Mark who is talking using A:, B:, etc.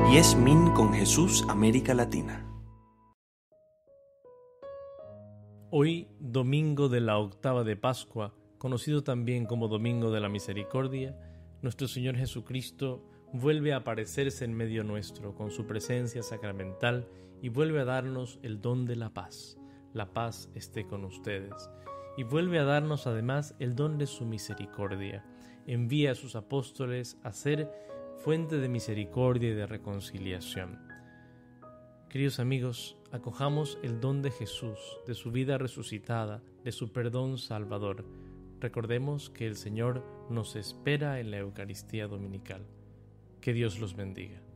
A: Yes Min con Jesús, América Latina.
B: Hoy, domingo de la octava de Pascua, conocido también como Domingo de la Misericordia, nuestro Señor Jesucristo vuelve a aparecerse en medio nuestro con su presencia sacramental y vuelve a darnos el don de la paz. La paz esté con ustedes. Y vuelve a darnos además el don de su misericordia. Envía a sus apóstoles a ser fuente de misericordia y de reconciliación. Queridos amigos, acojamos el don de Jesús, de su vida resucitada, de su perdón salvador. Recordemos que el Señor nos espera en la Eucaristía Dominical. Que Dios los bendiga.